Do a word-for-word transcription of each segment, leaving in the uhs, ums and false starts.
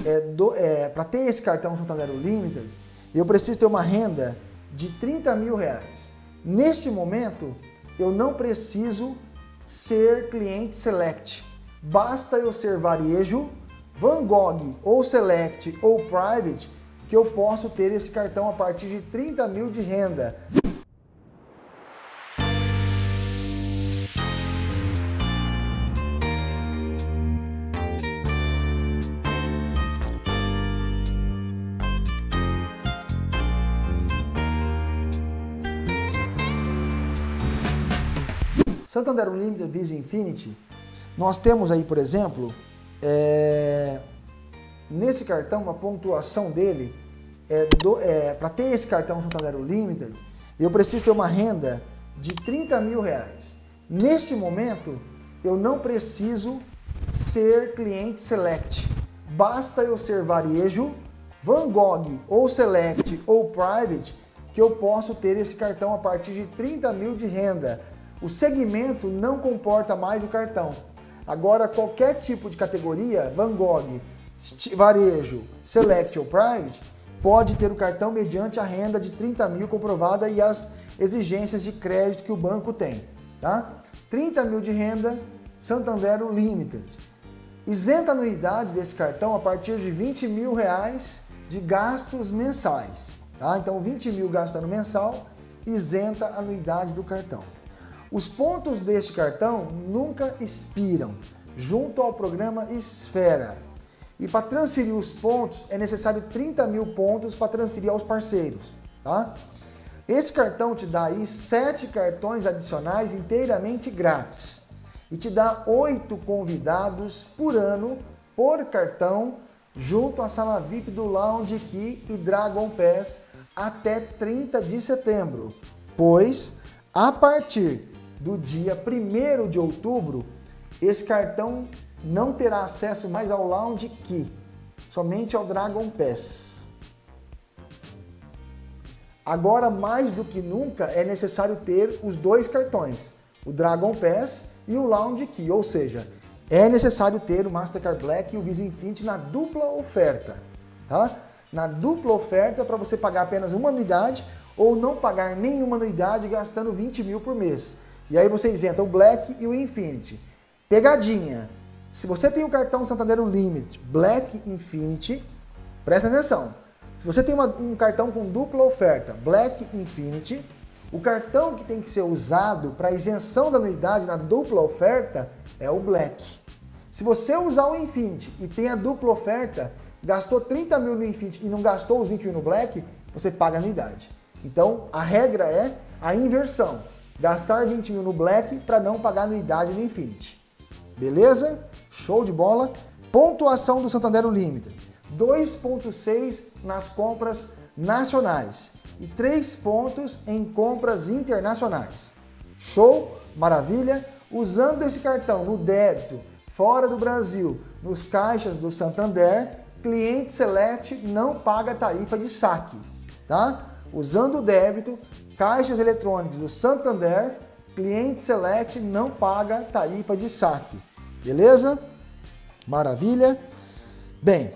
é, é, para ter esse cartão Santander Unlimited, eu preciso ter uma renda de trinta mil reais. Neste momento, eu não preciso ser cliente Select. Basta eu ser varejo, Van Gogh ou Select ou Private, que eu posso ter esse cartão a partir de trinta mil de renda. Santander Unlimited Visa Infinity, nós temos aí, por exemplo, é, nesse cartão, a pontuação dele, é, é, para ter esse cartão Santander Unlimited, eu preciso ter uma renda de trinta mil reais. Neste momento, eu não preciso ser cliente Select. Basta eu ser varejo, Van Gogh ou Select ou Private, que eu posso ter esse cartão a partir de trinta mil de renda. O segmento não comporta mais o cartão. Agora, qualquer tipo de categoria, Van Gogh, varejo, Select ou Private, pode ter o cartão mediante a renda de trinta mil comprovada e as exigências de crédito que o banco tem. Tá? trinta mil de renda, Santander Unlimited. Isenta a anuidade desse cartão a partir de vinte mil reais de gastos mensais. Tá? Então, vinte mil gastando mensal, isenta a anuidade do cartão. Os pontos deste cartão nunca expiram, junto ao programa Esfera. E para transferir os pontos, é necessário trinta mil pontos para transferir aos parceiros. Tá? Esse cartão te dá aí sete cartões adicionais inteiramente grátis. E te dá oito convidados por ano, por cartão, junto à sala V I P do Lounge Key e Dragon Pass até trinta de setembro. Pois, a partir do dia primeiro de outubro, esse cartão não terá acesso mais ao Lounge Key, somente ao Dragon Pass. Agora, mais do que nunca, é necessário ter os dois cartões, o Dragon Pass e o Lounge Key, ou seja, é necessário ter o Mastercard Black e o Visa Infinity na dupla oferta. Tá? Na dupla oferta, para você pagar apenas uma anuidade ou não pagar nenhuma anuidade gastando vinte mil por mês. E aí você isenta o Black e o Infinity. Pegadinha, se você tem o cartão Santander Unlimited Black Infinity, presta atenção. Se você tem uma, um cartão com dupla oferta Black Infinity, o cartão que tem que ser usado para isenção da anuidade na dupla oferta é o Black. Se você usar o Infinity e tem a dupla oferta, gastou trinta mil no Infinity e não gastou os vinte mil no Black, você paga a anuidade. Então a regra é a inversão. Gastar vinte mil no Black para não pagar anuidade no Infinity. Beleza? Show de bola. Pontuação do Santander Unlimited. dois ponto seis nas compras nacionais e três pontos em compras internacionais. Show? Maravilha? Usando esse cartão no débito, fora do Brasil, nos caixas do Santander, cliente Select não paga tarifa de saque. Tá? Usando o débito, caixas eletrônicos do Santander, cliente Select não paga tarifa de saque. Beleza? Maravilha. Bem,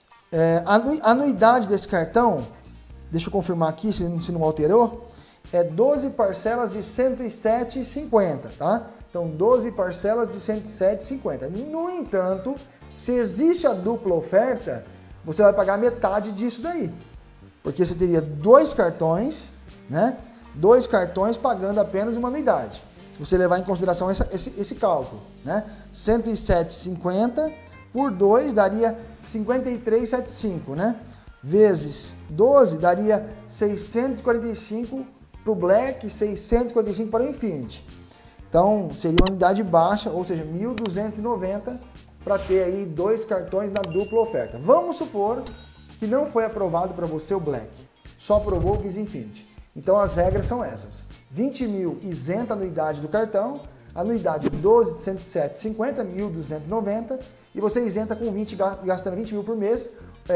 é, a anuidade desse cartão, deixa eu confirmar aqui se, se não alterou, é doze parcelas de cento e sete reais e cinquenta centavos, tá? Então, doze parcelas de cento e sete reais e cinquenta centavos. No entanto, se existe a dupla oferta, você vai pagar metade disso daí. Porque você teria dois cartões, né? Dois cartões pagando apenas uma anuidade. Se você levar em consideração essa, esse, esse cálculo, né? cento e sete reais e cinquenta centavos por dois daria cinquenta e três reais e setenta e cinco centavos, né? Vezes doze daria seiscentos e quarenta e cinco reais para o Black e seiscentos e quarenta e cinco reais para o Infinity. Então, seria uma unidade baixa, ou seja, mil duzentos e noventa reais para ter aí dois cartões na dupla oferta. Vamos supor que não foi aprovado para você o Black, só aprovou o Visa Infinity. Então as regras são essas: vinte mil isenta a anuidade do cartão, anuidade doze de cento e sete reais e cinquenta centavos, mil duzentos e noventa reais, e você isenta com vinte, gastando vinte mil por mês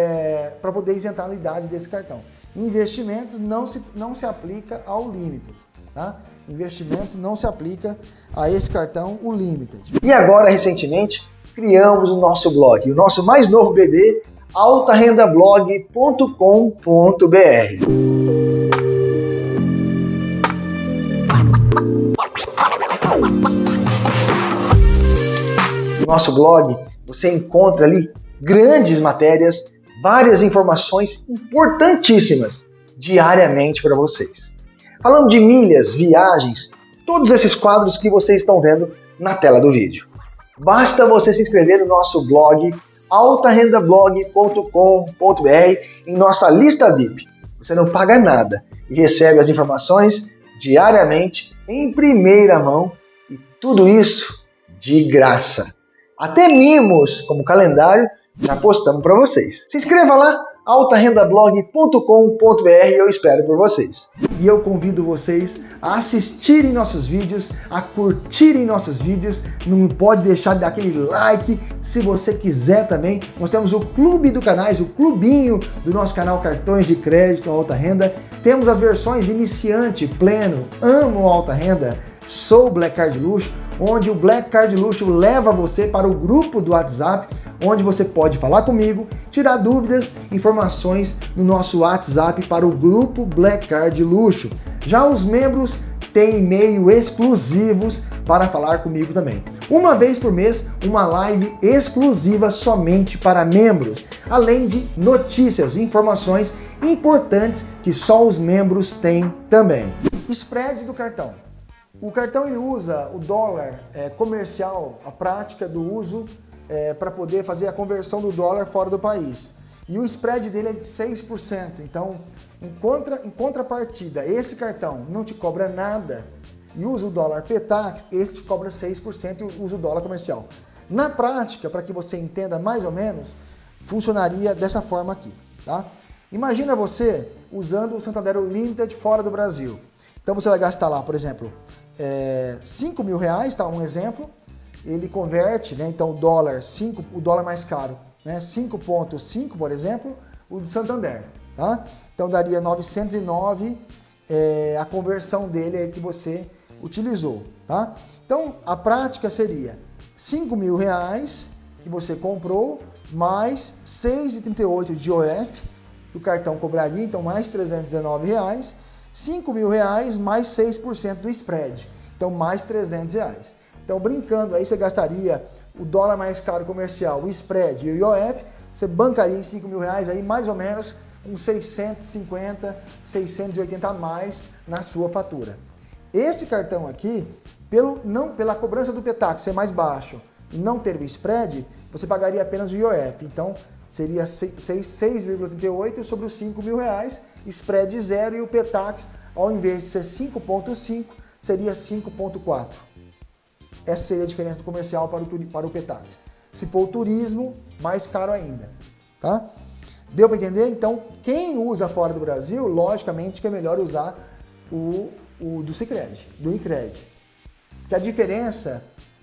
é, para poder isentar a anuidade desse cartão. Investimentos não se, não se aplica ao Limited, tá? Investimentos não se aplica a esse cartão, o Limited. E agora, recentemente, criamos o nosso blog, o nosso mais novo bebê, alta renda blog ponto com ponto br. No nosso blog você encontra ali grandes matérias, várias informações importantíssimas diariamente para vocês. Falando de milhas, viagens, todos esses quadros que vocês estão vendo na tela do vídeo. Basta você se inscrever no nosso blog alta renda blog ponto com ponto br em nossa lista V I P. Você não paga nada e recebe as informações diariamente em primeira mão e tudo isso de graça. Até mimos como calendário já postamos para vocês. Se inscreva lá, alta renda blog ponto com ponto br, e eu espero por vocês. E eu convido vocês a assistirem nossos vídeos, a curtirem nossos vídeos, não pode deixar de dar aquele like, se você quiser também. Nós temos o clube do canais, o clubinho do nosso canal Cartões de Crédito Alta Renda. Temos as versões iniciante, pleno, amo alta renda, sou Black Card Luxo, onde o Black Card Luxo leva você para o grupo do WhatsApp, onde você pode falar comigo, tirar dúvidas, informações no nosso WhatsApp para o grupo Black Card Luxo. Já os membros têm e-mail exclusivos para falar comigo também. Uma vez por mês, uma live exclusiva somente para membros, além de notícias e informações importantes que só os membros têm também. Spread do cartão. O cartão ele usa o dólar é, comercial, a prática do uso é, para poder fazer a conversão do dólar fora do país. E o spread dele é de seis por cento. Então, em, contra, em contrapartida, esse cartão não te cobra nada e usa o dólar P-Tax, esse te cobra seis por cento e usa o dólar comercial. Na prática, para que você entenda mais ou menos, funcionaria dessa forma aqui, tá? Imagina você usando o Santander Unlimited fora do Brasil. Então você vai gastar lá, por exemplo, é, cinco mil reais, tá? Um exemplo. Ele converte, né? Então o dólar, cinco, o dólar mais caro, né? cinco ponto cinco, por exemplo, o do Santander, tá? Então daria novecentos e nove é, a conversão dele aí que você utilizou, tá? Então a prática seria cinco mil reais que você comprou, mais seis reais e trinta e oito centavos de I O F, que o cartão cobraria, então mais trezentos e dezenove reais. cinco mil reais mais seis por cento do spread, então mais trezentos reais. Então brincando, aí você gastaria o dólar mais caro comercial, o spread e o I O F, você bancaria em cinco mil reais aí mais ou menos uns seiscentos e cinquenta, seiscentos e oitenta a mais na sua fatura. Esse cartão aqui, pelo, não, pela cobrança do P-Tax ser mais baixo e não ter o spread, você pagaria apenas o I O F, então seria seis vírgula trinta e oito sobre os cinco mil reais, spread zero e o P-Tax, ao invés de ser cinco ponto cinco, seria cinco ponto quatro. Essa seria a diferença do comercial para o, para o P-Tax. Se for o turismo, mais caro ainda, tá? Deu para entender? Então, quem usa fora do Brasil, logicamente que é melhor usar o, o do Sicredi, do Unicred. Que a diferença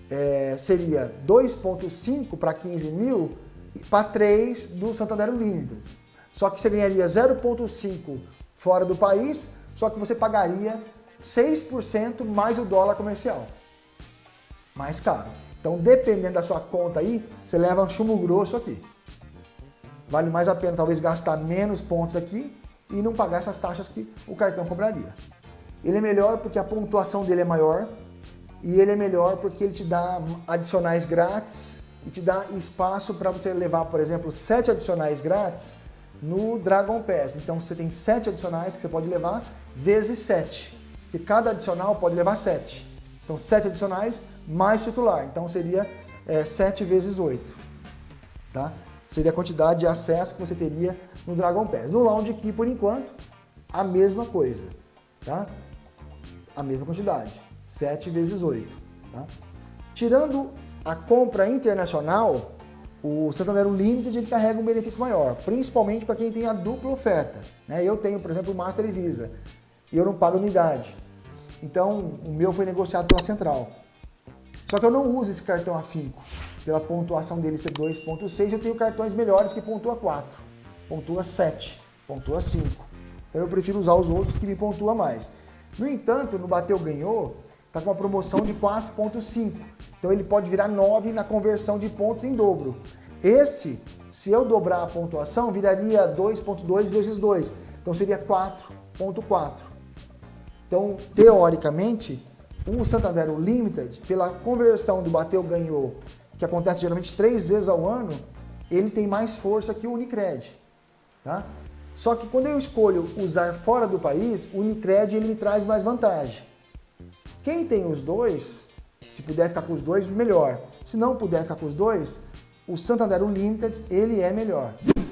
é, seria dois ponto cinco para quinze mil, para três do Santander Unlimited. Só que você ganharia zero ponto cinco fora do país, só que você pagaria seis por cento mais o dólar comercial. Mais caro. Então, dependendo da sua conta aí, você leva um chumbo grosso aqui. Vale mais a pena talvez gastar menos pontos aqui e não pagar essas taxas que o cartão cobraria. Ele é melhor porque a pontuação dele é maior e ele é melhor porque ele te dá adicionais grátis e te dá espaço para você levar, por exemplo, sete adicionais grátis no Dragon Pass. Então você tem sete adicionais que você pode levar vezes sete, que cada adicional pode levar sete. Então sete adicionais mais titular, então seria é, sete vezes oito, tá? Seria a quantidade de acesso que você teria no Dragon Pass. No Lounge Key, por enquanto, a mesma coisa, tá? A mesma quantidade, sete vezes oito, tá? Tirando a compra internacional, o Santander Unlimited ele carrega um benefício maior, principalmente para quem tem a dupla oferta, né? Eu tenho, por exemplo, o Master e Visa, e eu não pago anuidade. Então, o meu foi negociado pela Central. Só que eu não uso esse cartão afinco. Pela pontuação dele ser dois ponto seis, eu tenho cartões melhores que pontua quatro, pontua sete, pontua cinco. Então eu prefiro usar os outros que me pontua mais. No entanto, no Bateu Ganhou, está com uma promoção de quatro ponto cinco. Então ele pode virar nove na conversão de pontos em dobro. Esse, se eu dobrar a pontuação, viraria dois ponto dois vezes dois. Então seria quatro ponto quatro. Então, teoricamente, o Santander Limited, pela conversão do bateu ganhou, que acontece geralmente três vezes ao ano, ele tem mais força que o Unicred. Tá? Só que quando eu escolho usar fora do país, o Unicred ele me traz mais vantagem. Quem tem os dois, se puder ficar com os dois, melhor. Se não puder ficar com os dois, o Santander Limited ele é melhor.